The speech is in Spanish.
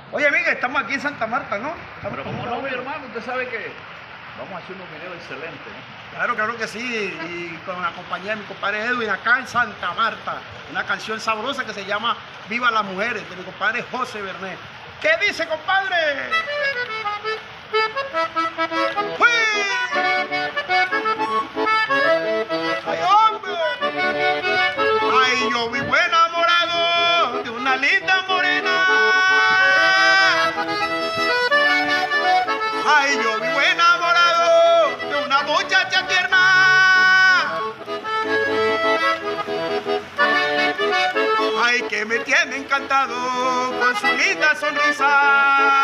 Oye, Miguel, estamos aquí en Santa Marta, ¿no? Pero como no, mi hermano, usted sabe que vamos a hacer unos videos excelentes, ¿no? Claro, claro que sí, y con la compañía de mi compadre Edwin acá en Santa Marta, una canción sabrosa que se llama Viva las Mujeres, de mi compadre José Bernet. ¿Qué dice, compadre? ¡Uy! ¡Ay, hombre! ¡Ay, yo vivo enamorado de una linda morena! ¡Ay, yo vivo enamorado de una muchacha tierna! ¡Ay, que me tiene encantado con su linda sonrisa!